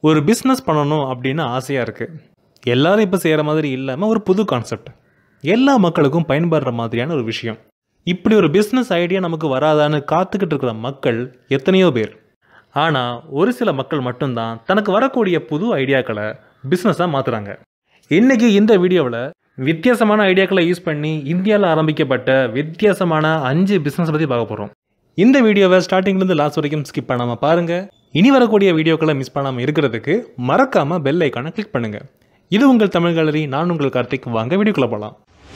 ஒரு பிஸ்னஸ் பண்ணணும் அப்படின்னு ஆசையாக இருக்குது. எல்லாரும் இப்போ செய்கிற மாதிரி இல்லாமல் ஒரு புது கான்செப்ட், எல்லா மக்களுக்கும் பயன்படுற மாதிரியான ஒரு விஷயம். இப்படி ஒரு பிஸ்னஸ் ஐடியா நமக்கு வராதான்னு காத்துக்கிட்டு இருக்கிற மக்கள் எத்தனையோ பேர். ஆனால் ஒரு சில மக்கள் மட்டும்தான் தனக்கு வரக்கூடிய புது ஐடியாக்களை பிஸ்னஸாக மாற்றுறாங்க. இன்றைக்கி இந்த வீடியோவில் வித்தியாசமான ஐடியாக்களை யூஸ் பண்ணி இந்தியாவில் ஆரம்பிக்கப்பட்ட வித்தியாசமான 5 பிஸ்னஸ் பற்றி பார்க்க போகிறோம். இந்த வீடியோவை ஸ்டார்டிங்லேருந்து லாஸ்ட் வரைக்கும் ஸ்கிப் பண்ணாமல் பாருங்கள். இனி வரக்கூடிய வீடியோக்களை மிஸ் பண்ணாமல் இருக்கிறதுக்கு மறக்காமல் பெல் ஐக்கானை கிளிக் பண்ணுங்கள். இது உங்கள் தமிழ் கேலரி. நான் உங்கள் கார்த்திக். வாங்க வீடியோக்குள்ளே போகலாம்.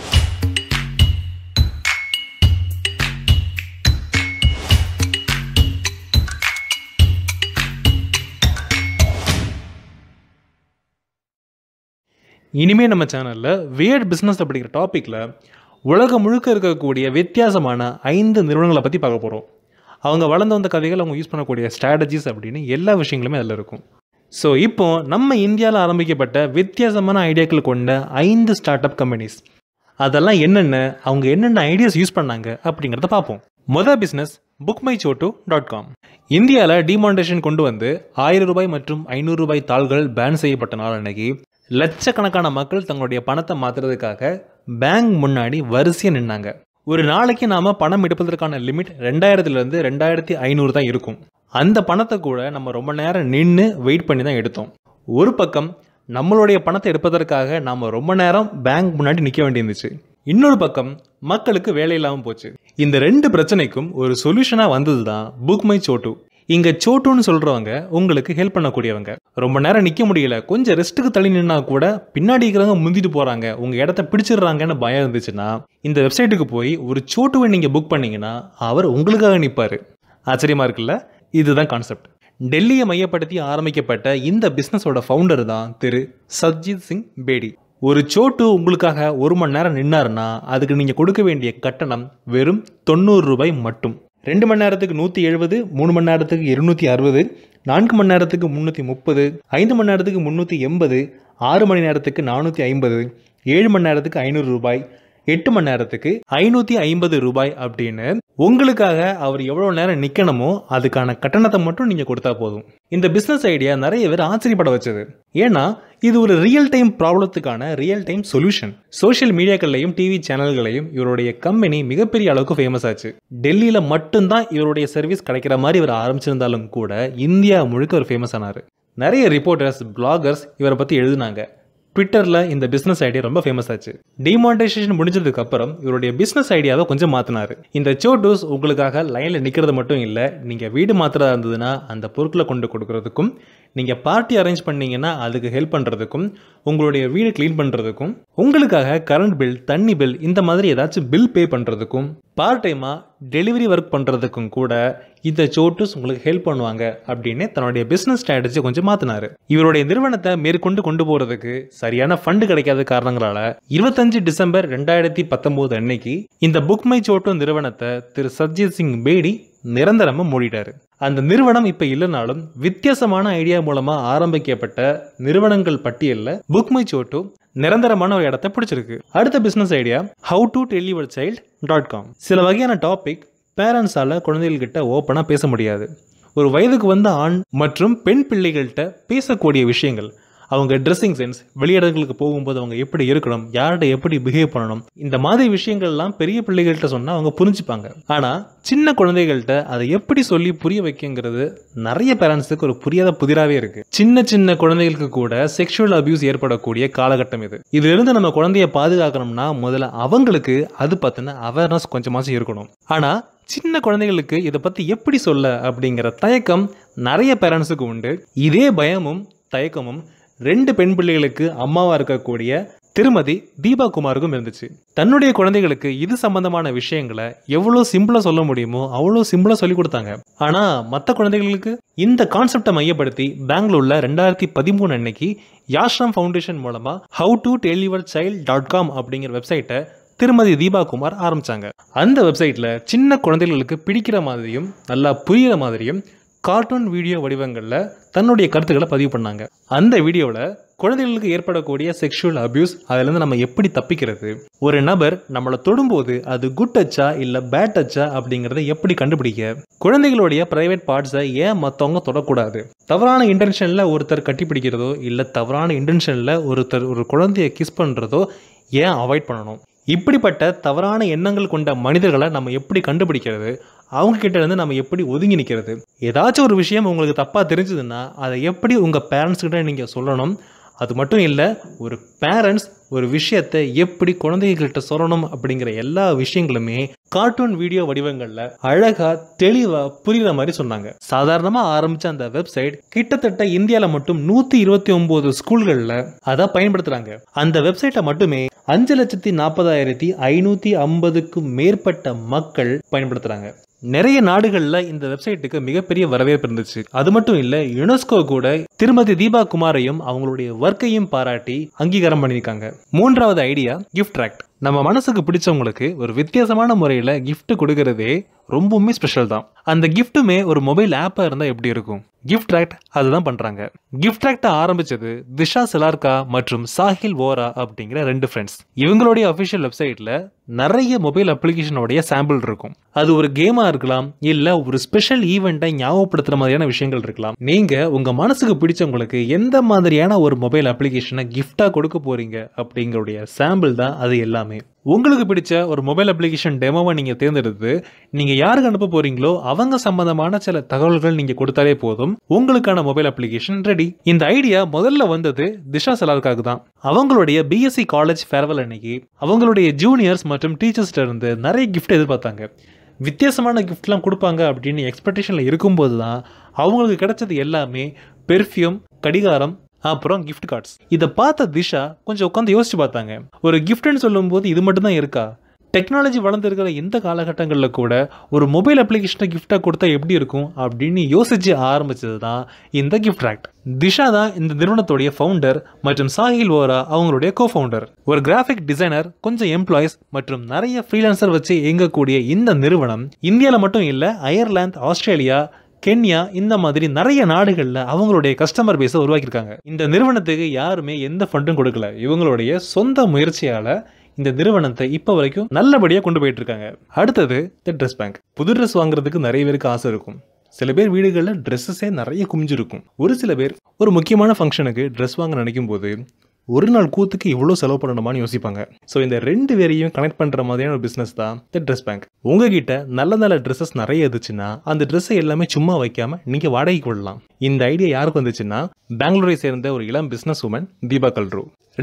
இனிமேல் நம்ம சேனலில் வியர்ட் பிஸ்னஸ் அப்படிங்கிற டாப்பிக்கில் உலகம் முழுக்க இருக்கக்கூடிய வித்தியாசமான 5 நிறுவனங்களை பற்றி பார்க்க போகிறோம். அவங்க வளர்ந்து வந்த கதைகள், அவங்க யூஸ் பண்ணக்கூடிய ஸ்ட்ராட்டஜிஸ் அப்படின்னு எல்லா விஷயங்களுமே அதில் இருக்கும். ஸோ இப்போ நம்ம இந்தியாவில் ஆரம்பிக்கப்பட்ட வித்தியாசமான ஐடியாக்கள் கொண்ட 5 ஸ்டார்ட் அப் கம்பெனிஸ், அதெல்லாம் என்னென்ன, அவங்க என்னென்ன ஐடியாஸ் யூஸ் பண்ணாங்க அப்படிங்கிறத பார்ப்போம். மொதல் பிஸ்னஸ் bookmychotu.com. இந்தியாவில் டிமானிட்டேஷன் கொண்டு வந்து 1000 ரூபாய் மற்றும் 500 ரூபாய் தாள்கள் பேன் செய்யப்பட்ட நாள் அன்னைக்கு லட்சக்கணக்கான மக்கள் தங்களுடைய பணத்தை மாற்றுறதுக்காக பேங்க் முன்னாடி வரிசையாக நின்னாங்க. ஒரு நாளைக்கு நாம் பணம் எடுப்பதற்கான லிமிட் 2000லேருந்து 2500 தான் இருக்கும். அந்த பணத்தை கூட நம்ம ரொம்ப நேரம் நின்று வெயிட் பண்ணி தான் எடுத்தோம். ஒரு பக்கம் நம்மளுடைய பணத்தை எடுப்பதற்காக நாம் ரொம்ப நேரம் பேங்க் முன்னாடி நிற்க வேண்டியிருந்துச்சு. இன்னொரு பக்கம் மக்களுக்கு வேலை இல்லாமல் போச்சு. இந்த 2 பிரச்சனைக்கும் ஒரு சொல்யூஷனாக வந்தது தான் bookmychotu. இங்கே சோட்டுன்னு சொல்கிறவங்க உங்களுக்கு ஹெல்ப் பண்ணக்கூடியவங்க. ரொம்ப நேரம் நிற்க முடியல, கொஞ்சம் ரெஸ்ட்டுக்கு தள்ளி நின்னா கூட பின்னாடி இருக்கிறவங்க முந்திட்டு போகிறாங்க, உங்கள் இடத்த பிடிச்சிடுறாங்கன்னு பயம் இருந்துச்சுன்னா இந்த வெப்சைட்டுக்கு போய் ஒரு சோட்டுவை நீங்கள் புக் பண்ணிங்கன்னா அவர் உங்களுக்காக நிற்பார். ஆச்சரியமாக இருக்குல்ல? இதுதான் கான்செப்ட். டெல்லியை மையப்படுத்தி ஆரம்பிக்கப்பட்ட இந்த பிஸ்னஸோட ஃபவுண்டர் தான் திரு சத்ஜித் சிங் பேடி. ஒரு சோட்டு உங்களுக்காக 1 மணி நேரம் நின்னாருன்னா அதுக்கு நீங்கள் கொடுக்க வேண்டிய கட்டணம் வெறும் 90 ரூபாய் மட்டும். 2 மணி நேரத்துக்கு 170, 3 மணி நேரத்துக்கு 260, 4 மணி நேரத்துக்கு 330, 5 மணி நேரத்துக்கு 380, 6 மணி நேரத்துக்கு 450, 7 மணி நேரத்துக்கு 500 ரூபாய், 8 மணி நேரத்துக்கு 550 ரூபாய் அப்படின்னு உங்களுக்காக அவர் எவ்வளோ நேரம் நிற்கணுமோ அதுக்கான கட்டணத்தை மட்டும் நீங்கள் கொடுத்தா போதும். இந்த பிஸ்னஸ் ஐடியா நிறைய பேர் ஆச்சரியப்பட வச்சது. ஏன்னா இது ஒரு ரியல் டைம் ப்ராப்ளத்துக்கான ரியல் டைம் சொல்யூஷன். சோஷியல் மீடியாக்கள்லையும் டிவி சேனல்களையும் இவருடைய கம்பெனி மிகப்பெரிய அளவுக்கு ஃபேமஸ் ஆச்சு. டெல்லியில் மட்டும்தான் இவருடைய சர்வீஸ் கிடைக்கிற மாதிரி இவர் ஆரம்பிச்சிருந்தாலும் கூட இந்தியா முழுக்க ஒரு ஃபேமஸ் ஆனார். நிறைய ரிப்போர்ட்டர்ஸ், பிளாகர்ஸ் இவரை பற்றி எழுதினாங்க. ட்விட்டரில் இந்த பிஸ்னஸ் ஐடியா ரொம்ப ஃபேமஸ் ஆச்சு. டிமானிட்டைசேஷன் முடிஞ்சதுக்கு அப்புறம் இவருடைய பிஸ்னஸ் ஐடியாவை கொஞ்சம் மாற்றினார். இந்த சோட்டூஸ் உங்களுக்காக லைனில் நிற்கிறது மட்டும் இல்லை, நீங்கள் வீடு மாத்திரதா இருந்ததுன்னா அந்த பொருட்களை கொண்டு கொடுக்கறதுக்கும், நீங்கள் பார்ட்டி அரேஞ்ச் பண்ணீங்கன்னா அதுக்கு ஹெல்ப் பண்ணுறதுக்கும், உங்களுடைய வீடு க்ளீன் பண்ணுறதுக்கும், உங்களுக்காக கரண்ட் பில், தண்ணி பில் இந்த மாதிரி ஏதாச்சும் பில் பே பண்ணுறதுக்கும், பார்ட் டைமாக டெலிவரி ஒர்க் பண்ணுறதுக்கும் கூட இந்த சோட்டூஸ் உங்களுக்கு ஹெல்ப் பண்ணுவாங்க அப்படின்னு தன்னுடைய பிஸ்னஸ் ஸ்ட்ராட்டஜி கொஞ்சம் மாற்றினார். இவருடைய நிறுவனத்தை மேற்கொண்டு கொண்டு போகிறதுக்கு சரியான ஃபண்டு கிடைக்காத காரணங்களால 25 டிசம்பர் 2019 அன்னைக்கு இந்த bookmychotu நிறுவனத்தை திரு சத்ஜித் சிங் பேடி நிரந்தரமா மூடிட்டாரு. அந்த நிறுவனம் இப்ப இல்லைனாலும் வித்தியாசமான ஐடியா மூலமா ஆரம்பிக்கப்பட்ட நிறுவனங்கள் பட்டியலில் bookmychotu நிரந்தரமான ஒரு இடத்தை பிடிச்சிருக்கு. அடுத்த பிசினஸ் ஐடியா howtotellyyourchild.com. சில வகையான டாபிக் பேரண்ட்ஸால குழந்தைகள்கிட்ட ஓப்பனா பேச முடியாது. ஒரு வயதுக்கு வந்த ஆண் மற்றும் பெண் பிள்ளைகள்கிட்ட பேசக்கூடிய விஷயங்கள், அவங்க ட்ரெஸ்ஸிங் சென்ஸ், வெளியிடங்களுக்கு போகும்போது அவங்க எப்படி இருக்கணும், யார்கிட்ட எப்படி பிஹேவ் பண்ணணும், இந்த மாதிரி விஷயங்கள்லாம் பெரிய பிள்ளைகள்கிட்ட சொன்னால் அவங்க புரிஞ்சுப்பாங்க. ஆனால் சின்ன குழந்தைகள்கிட்ட அதை எப்படி சொல்லி புரிய வைக்கங்கிறது நிறைய பேரண்ட்ஸுக்கு ஒரு புரியாத புதிராகவே இருக்கு. சின்ன குழந்தைகளுக்கு கூட செக்ஷுவல் அபியூஸ் ஏற்படக்கூடிய காலகட்டம் இது. இதிலிருந்து நம்ம குழந்தைய பாதுகாக்கணும்னா முதல்ல அவங்களுக்கு அது பற்றின அவேர்னஸ் கொஞ்சமாச்சும் இருக்கணும். ஆனால் சின்ன குழந்தைகளுக்கு இதை பற்றி எப்படி சொல்ல அப்படிங்கிற தயக்கம் நிறைய பேரண்ட்ஸுக்கு உண்டு. இதே பயமும் தயக்கமும் 2 பெண் பிள்ளைகளுக்கு அம்மாவா இருக்கக்கூடிய திருமதி தீபா குமாருக்கும் இருந்துச்சு. தன்னுடைய குழந்தைகளுக்கு இது சம்பந்தமான விஷயங்களை எவ்வளோ சிம்பிளா சொல்ல முடியுமோ அவ்வளோ சிம்பிளா சொல்லி கொடுத்தாங்க. ஆனா மற்ற குழந்தைகளுக்கு இந்த கான்செப்டை மையப்படுத்தி பெங்களூர்ல 2013 அன்னைக்கு யாஷ்ரம் ஃபவுண்டேஷன் மூலமா howtotellyyourchild.com அப்படிங்கிற வெப்சைட்டை திருமதி தீபா குமார் ஆரம்பிச்சாங்க. அந்த வெப்சைட்ல சின்ன குழந்தைகளுக்கு பிடிக்கிற மாதிரியும் நல்லா புரிகிற மாதிரியும் கார்ட்டூன் வீடியோ வடிவங்களில் தன்னுடைய கருத்துக்களை பதிவு பண்ணாங்க. அந்த வீடியோவில் குழந்தைகளுக்கு ஏற்படக்கூடிய செக்ஷுவல் அபியூஸ், அதிலிருந்து நம்ம எப்படி தப்பிக்கிறது, ஒரு நபர் நம்மளை தொடும்போது அது குட் டச்சா இல்லை பேட் டச்சா அப்படிங்கிறத எப்படி கண்டுபிடிக்க, குழந்தைகளுடைய பிரைவேட் பார்ட்ஸை ஏன் மற்றவங்க தொடக்கூடாது, தவறான இன்டென்ஷனில் ஒருத்தர் கட்டிப்பிடிக்கிறதோ இல்லை தவறான இன்டென்ஷனில் ஒருத்தர் ஒரு குழந்தைய கிஸ் பண்ணுறதோ ஏன் அவாய்ட் பண்ணணும், இப்படிப்பட்ட தவறான எண்ணங்கள் கொண்ட மனிதர்களை நம்ம எப்படி கண்டுபிடிக்கிறது, அவங்க கிட்ட இருந்து நம்ம எப்படி ஒதுங்கி நிற்கிறது, ஏதாச்சும் ஒரு விஷயம் உங்களுக்கு தப்பாக தெரிஞ்சதுன்னா அதை எப்படி உங்கள் பேரண்ட்ஸ் கிட்ட நீங்கள் சொல்லணும், அது மட்டும் இல்லை ஒரு பேரண்ட்ஸ் ஒரு விஷயத்தை எப்படி குழந்தைகிட்ட சொல்லணும் அப்படிங்கிற எல்லா விஷயங்களுமே கார்ட்டூன் வீடியோ வடிவங்களில் அழகா தெளிவா புரிகிற மாதிரி சொன்னாங்க. சாதாரணமாக ஆரம்பிச்ச அந்த வெப்சைட் கிட்டத்தட்ட இந்தியாவில் மட்டும் 129 ஸ்கூல்களில் அதை பயன்படுத்துறாங்க. அந்த வெப்சைட்டை மட்டுமே 5,40,550க்கும் மேற்பட்ட மக்கள் பயன்படுத்துறாங்க. நிறைய நாடுகளில் இந்த வெப்சைட்டுக்கு மிகப்பெரிய வரவேற்பு இருந்துச்சு. அது மட்டும் இல்லை, யுனெஸ்கோ கூட திருமதி தீபா குமாரையும் அவங்களுடைய ஒர்க்கையும் பாராட்டி அங்கீகாரம் பண்ணியிருக்காங்க. மூன்றாவது ஐடியா கிஃப்ட் ராக்ட். நம்ம மனசுக்கு பிடிச்சவங்களுக்கு ஒரு வித்தியாசமான முறையில் கிஃப்ட் கொடுக்கறதே ரொம்பவுமே ஸ்பெஷல் தான். அந்த கிஃப்ட்டுமே ஒரு மொபைல் ஆப்பாக இருந்தால் எப்படி இருக்கும்? கிஃப்ட் ராக்ட் அதுதான் பண்ணுறாங்க. கிஃப்ட் ராக்டை ஆரம்பிச்சது திஷா செலார்கா மற்றும் சாஹில் வோரா அப்படிங்கிற 2 ஃப்ரெண்ட்ஸ். இவங்களுடைய அஃபிஷியல் வெப்சைட்டில் நிறைய மொபைல் அப்ளிகேஷனோடைய சாம்பிள் இருக்கும். அது ஒரு கேமாக இருக்கலாம், இல்லை ஒரு ஸ்பெஷல் ஈவெண்ட்டை ஞாபகப்படுத்துகிற மாதிரியான விஷயங்கள் இருக்கலாம். நீங்கள் உங்கள் மனசுக்கு பிடிச்சவங்களுக்கு எந்த மாதிரியான ஒரு மொபைல் அப்ளிகேஷனை கிஃப்டாக கொடுக்க போகிறீங்க அப்படிங்கிறடைய சாம்பிள் தான் அது எல்லாமே. உங்களுக்கு பிடிச்ச ஒரு மொபைல் அப்ளிகேஷன் டெமோவை நீங்கள் தேர்ந்தெடுத்து நீங்கள் யாருக்கு அனுப்ப போகிறீங்களோ அவங்க சம்பந்தமான சில தகவல்கள் நீங்கள் கொடுத்தாலே போதும், உங்களுக்கான மொபைல் அப்ளிகேஷன் ரெடி. இந்த ஐடியா முதல்ல வந்தது திஷா செலார்காக்கு தான். அவங்களுடைய பிஎஸ்சி காலேஜ் ஃபேர்வெல் அன்னைக்கு அவங்களுடைய ஜூனியர்ஸ் மற்றும் டீச்சர்ஸ்ட இருந்து நிறைய கிஃப்ட் எதிர்பார்த்தாங்க. வித்தியாசமான கிஃப்ட்லாம் கொடுப்பாங்க அப்படின்னு எக்ஸ்பெக்டேஷனில் இருக்கும்போது தான் அவங்களுக்கு கிடைச்சது எல்லாமே பெர்ஃப்யூம், கடிகாரம், அப்புறம் கிஃப்ட் கார்ட்ஸ். இதை பார்த்த திஷா கொஞ்சம் உட்காந்து யோசிச்சு பார்த்தாங்க. ஒரு கிஃப்ட்னு சொல்லும்போது இது மட்டும் தான் இருக்கா? டெக்னாலஜி வளர்ந்துருக்கிற இந்த காலகட்டங்களில் கூட ஒரு மொபைல் அப்ளிகேஷனை கிஃப்டாக கொடுத்தா எப்படி இருக்கும் அப்படின்னு யோசிச்சு ஆரம்பிச்சது தான் இந்த கிஃப்ட் ராக்ட். திஷா தான் இந்த நிறுவனத்துடைய ஃபவுண்டர் மற்றும் சாஹில் வோரா அவங்களுடைய கோஃபவுண்டர். ஒரு கிராஃபிக் டிசைனர், கொஞ்சம் எம்ப்ளாயிஸ் மற்றும் நிறைய ஃப்ரீலான்சர் வச்சு இயங்கக்கூடிய இந்த நிறுவனம் இந்தியாவில் மட்டும் இல்லை, அயர்லாந்து, ஆஸ்திரேலியா, கென்யா இந்த மாதிரி நிறைய நாடுகளில் அவங்களுடைய கஸ்டமர் பேஸை உருவாக்கியிருக்காங்க. இந்த நிறுவனத்துக்கு யாருமே எந்த ஃபண்டும் கொடுக்கல. இவங்களுடைய சொந்த முயற்சியால் இந்த நிறுவனத்தை இப்போ வரைக்கும் நல்லபடியாக கொண்டு போயிட்டு இருக்காங்க. அடுத்தது த ட்ரெஸ் பேங்க். புது ட்ரெஸ் வாங்குறதுக்கு நிறைய பேருக்கு ஆசை இருக்கும். சில பேர் வீடுகளில் ட்ரெஸ்ஸஸே நிறைய குமிஞ்சிருக்கும். ஒரு சில பேர் ஒரு முக்கியமான ஃபங்க்ஷனுக்கு ட்ரெஸ் வாங்க நினைக்கும் போது ஒரு நாள் கூத்துக்கு இவ்வளோ செலவு பண்ணணுமான்னு யோசிப்பாங்க. ஸோ இந்த 2 பேரையும் கனெக்ட் பண்ணுற மாதிரியான ஒரு பிஸ்னஸ் தான் த ட்ரெஸ் பேங்க். உங்ககிட்ட நல்ல நல்ல ட்ரெஸ்ஸஸ் நிறைய இருந்துச்சுன்னா அந்த ட்ரெஸ்ஸை எல்லாமே சும்மா வைக்காம நீங்கள் வாடகைக்கு விடலாம். இந்த ஐடியா யாருக்கு வந்துச்சுன்னா பெங்களூரை சேர்ந்த ஒரு இளம் பிஸ்னஸ் உமன் தீபா கல்ரு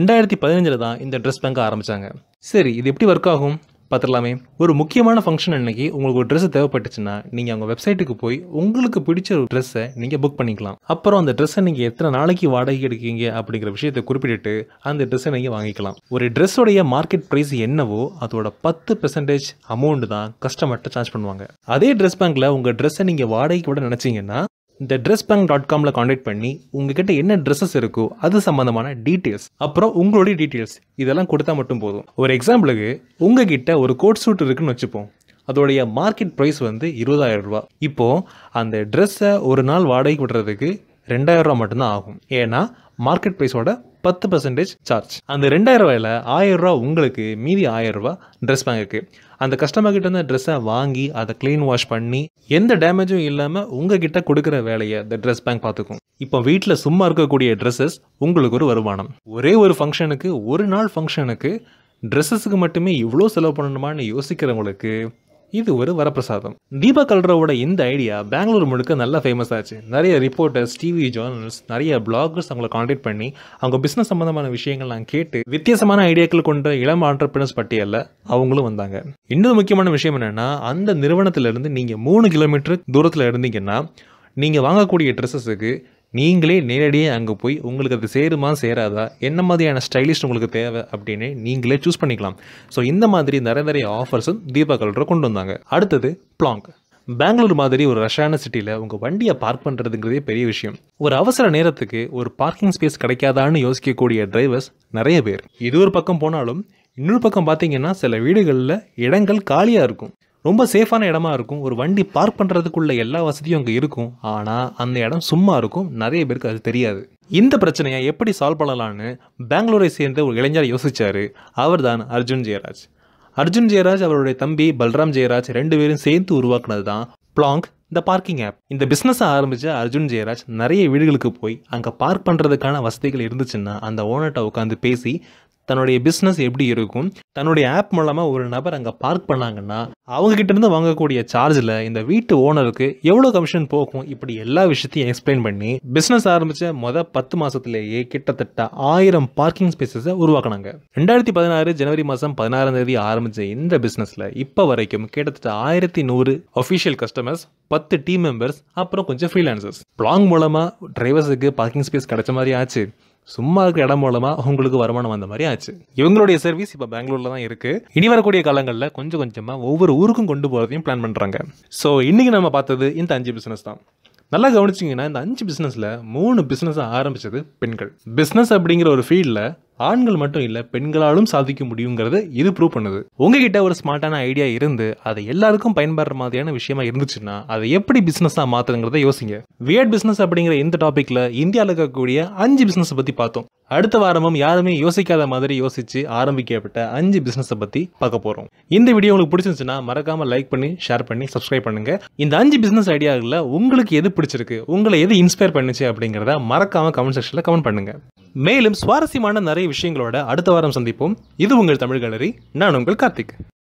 2015 தான் இந்த ட்ரெஸ் பேங்க் ஆரம்பித்தாங்க. சரி, இது எப்படி ஒர்க் ஆகும் பார்த்துடலாமே. ஒரு முக்கியமான ஃபங்க்ஷன் அன்னைக்கு உங்களுக்கு ஒரு ட்ரெஸ் தேவைப்பட்டுச்சுன்னா நீங்கள் அவங்க வெப்சைட்டுக்கு போய் உங்களுக்கு பிடிச்ச ஒரு ட்ரெஸ்ஸை நீங்கள் புக் பண்ணிக்கலாம். அப்புறம் அந்த ட்ரெஸ்ஸை நீங்கள் எத்தனை நாளைக்கு வாடகை எடுக்கீங்க அப்படிங்கிற விஷயத்தை குறிப்பிட்டு அந்த ட்ரெஸ்ஸை நீங்கள் வாங்கிக்கலாம். ஒரு ட்ரெஸ்ஸோடைய மார்க்கெட் ப்ரைஸ் என்னவோ அதோட 10% அமௌண்ட் தான் கஸ்டமர்கிட்ட சார்ஜ் பண்ணுவாங்க. அதே ட்ரெஸ் பேங்க்கில் உங்கள் ட்ரெஸ்ஸை நீங்கள் வாடகைக்கு விட நினச்சிங்கன்னா இந்த dressbank.comல கான்டாக்ட் பண்ணி உங்ககிட்ட என்ன ட்ரெஸ்ஸஸ் இருக்கோ அது சம்பந்தமான டீட்டெயில்ஸ், அப்புறம் உங்களுடைய டீட்டெயில்ஸ் இதெல்லாம் கொடுத்தா மட்டும் போதும். ஒரு எக்ஸாம்பிளுக்கு உங்ககிட்ட ஒரு கோட் சூட் இருக்குன்னு வச்சுப்போம். அதோடைய மார்க்கெட் ப்ரைஸ் வந்து 20,000 ரூபா. இப்போது அந்த ட்ரெஸ்ஸை ஒரு நாள் வாடகைக்கு விடுறதுக்கு 2,000 ரூபா மட்டும்தான் ஆகும். ஏன்னா மார்க்கெட் ப்ரைஸோட 10% சார்ஜ். அந்த 2,000 ரூபாயில் 1,000 ரூபா உங்களுக்கு, மீதி 1,000 ரூபா ட்ரெஸ் பேங்குக்கு. அந்த கஸ்டமர்கிட்ட இருந்து ட்ரெஸ்ஸை வாங்கி அதை க்ளீன் வாஷ் பண்ணி எந்த டேமேஜும் இல்லாமல் உங்ககிட்ட கொடுக்குற வேலையை இந்த ட்ரெஸ் பேங்க் பார்த்துக்கும். இப்போ வீட்டில் சும்மா இருக்கக்கூடிய ட்ரெஸ்ஸஸ் உங்களுக்கு ஒரு வருமானம். ஒரே ஒரு ஃபங்க்ஷனுக்கு, ஒரு நாள் ஃபங்க்ஷனுக்கு ட்ரெஸ்ஸஸுக்கு மட்டுமே இவ்வளோ செலவு பண்ணணுமான்னு யோசிக்கிறவங்களுக்கு இது ஒரு வரப்பிரசாதம். தீபா கல்ராவோட இந்த ஐடியா பெங்களூர் முழுக்க நல்லா ஃபேமஸ் ஆச்சு. நிறைய ரிப்போர்ட்டர்ஸ், டிவி ஜேர்னல்ஸ், நிறைய பிளாகர்ஸ் அவங்களை கான்டாக்ட் பண்ணி அவங்க பிஸ்னஸ் சம்பந்தமான விஷயங்கள்லாம் கேட்டு வித்தியாசமான ஐடியாக்கள் கொண்ட இளம் ஆண்டர்பிரினர்ஸ் பட்டியலில் அவங்களும் வந்தாங்க. இன்னொரு முக்கியமான விஷயம் என்னென்னா, அந்த நிறுவனத்திலிருந்து நீங்கள் 3 கிலோமீட்டர் தூரத்தில் இருந்தீங்கன்னா நீங்கள் வாங்கக்கூடிய ட்ரெஸ்ஸஸுக்கு நீங்களே நேரடியாக அங்கே போய் உங்களுக்கு அது சேருமா சேராதா, என்ன மாதிரியான ஸ்டைலிஷ் உங்களுக்கு தேவை அப்படின்னு நீங்களே சூஸ் பண்ணிக்கலாம். ஸோ இந்த மாதிரி நிறைய ஆஃபர்ஸும் தீபா கல்ரோ கொண்டு வந்தாங்க. அடுத்தது பிளாங்க். பெங்களூர் மாதிரி ஒரு ரஷ்ஷான சிட்டியில் உங்கள் வண்டியை பார்க் பண்ணுறதுங்கிறதே பெரிய விஷயம். ஒரு அவசர நேரத்துக்கு ஒரு பார்க்கிங் ஸ்பேஸ் கிடைக்காதான்னு யோசிக்கக்கூடிய டிரைவர்ஸ் நிறைய பேர். இது ஒரு பக்கம் போனாலும் இன்னொரு பக்கம் பார்த்தீங்கன்னா சில வீடுகளில் இடங்கள் காலியாக இருக்கும். ரொம்ப சேஃபான இடமா இருக்கும். ஒரு வண்டி பார்க் பண்ணுறதுக்குள்ள எல்லா வசதியும் அங்கே இருக்கும். ஆனால் அந்த இடம் சும்மா இருக்கும். நிறைய பேருக்கு அது தெரியாது. இந்த பிரச்சனையை எப்படி சால்வ் பண்ணலான்னு பெங்களூரை சேர்ந்த ஒரு இளைஞர் யோசிச்சாரு. அவர் தான் அர்ஜுன் ஜெயராஜ். அர்ஜுன் ஜெயராஜ் அவருடைய தம்பி பல்ராம் ஜெயராஜ் 2 பேரும் சேர்த்து உருவாக்குனது தான் பிளாங்க் இந்த பார்க்கிங் ஆப். இந்த பிஸ்னஸை ஆரம்பித்த அர்ஜுன் ஜெயராஜ் நிறைய வீடுகளுக்கு போய் அங்கே பார்க் பண்ணுறதுக்கான வசதிகள் இருந்துச்சுன்னா அந்த ஓனர்கிட்ட உட்காந்து பேசி தன்னுடைய பிஸ்னஸ் எப்படி இருக்கும், தன்னுடைய ஆப் மூலமாக ஒரு நபர் அங்கே பார்க் பண்ணாங்கன்னா அவங்ககிட்ட இருந்து வாங்கக்கூடிய சார்ஜில் இந்த வீட்டு ஓனருக்கு எவ்வளோ கமிஷன் போகும், இப்படி எல்லா விஷயத்தையும் எக்ஸ்பிளைன் பண்ணி பிஸ்னஸ் ஆரம்பித்த மொதல் 10 மாதத்துலேயே கிட்டத்தட்ட 1000 பார்க்கிங் ஸ்பேசஸை உருவாக்குனாங்க. 2016 ஜனவரி மாதம் 16ஆம் தேதி ஆரம்பித்த இந்த பிஸ்னஸில் இப்போ வரைக்கும் கிட்டத்தட்ட 1100 அஃபிஷியல் கஸ்டமர்ஸ், 10 டீம் மெம்பர்ஸ், அப்புறம் கொஞ்சம் ஃப்ரீலான்சர்ஸ். பிளாங் மூலமாக டிரைவர்ஸுக்கு பார்க்கிங் ஸ்பேஸ் கிடைச்ச மாதிரி ஆச்சு. சும்மா இருக்கிற இடம் மூலமாக உங்களுக்கு வருமானம் வந்த மாதிரி ஆச்சு. இவங்களுடைய சர்வீஸ் இப்போ பெங்களூரில் தான் இருக்குது. இனி வரக்கூடிய காலங்களில் கொஞ்சம் கொஞ்சமாக ஒவ்வொரு ஊருக்கும் கொண்டு போகிறதையும் பிளான் பண்ணுறாங்க. ஸோ இன்றைக்கி நம்ம பார்த்தது இந்த 5 பிஸ்னஸ் தான். நல்லா கவனிச்சிங்கன்னா இந்த 5 பிஸ்னஸில் 3 பிஸ்னஸை ஆரம்பித்தது பெண்கள். பிஸ்னஸ் அப்படிங்கிற ஒரு ஃபீல்டில் ஆண்கள் மட்டும் இல்லை, பெண்களாலும் சாதிக்க முடியுங்கிறது இது ப்ரூவ் பண்ணுது. உங்ககிட்ட ஒரு ஸ்மார்ட்டான ஐடியா இருந்து அது எல்லாருக்கும் பயன்படுற மாதிரியான விஷயமா இருந்துச்சுன்னா அதை எப்படி பிஸ்னஸாக மாற்றுங்கிறத யோசிங்க. வியர்ட் பிஸ்னஸ் அப்படிங்கிற இந்த டாப்பிக்கில் இந்தியாவில் இருக்கக்கூடிய 5 பிஸ்னஸை பற்றி பார்த்தோம். அடுத்த வாரமும் யாருமே யோசிக்காத மாதிரி யோசிச்சு ஆரம்பிக்கப்பட்ட 5 பிஸ்னஸை பற்றி பார்க்க போகிறோம். இந்த வீடியோ உங்களுக்கு பிடிச்சிருந்துச்சுன்னா மறக்காமல் லைக் பண்ணி, ஷேர் பண்ணி, சப்ஸ்கிரைப் பண்ணுங்க. இந்த 5 பிஸ்னஸ் ஐடியாவில் உங்களுக்கு எது பிடிச்சிருக்கு, உங்களை எது இன்ஸ்பயர் பண்ணுச்சு அப்படிங்கிறத மறக்காமல் கமெண்ட் செக்ஷனில் கமெண்ட் பண்ணுங்க. மேலும் சுவாரஸ்யமான நிறைய விஷயங்களோட அடுத்த வாரம் சந்திப்போம். இது உங்கள் தமிழ் கேலரி. நான் உங்கள் கார்த்திக்.